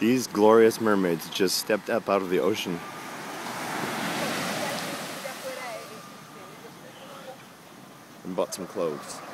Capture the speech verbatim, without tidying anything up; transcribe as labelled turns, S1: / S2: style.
S1: These glorious mermaids just stepped up out of the ocean. And bought some clothes.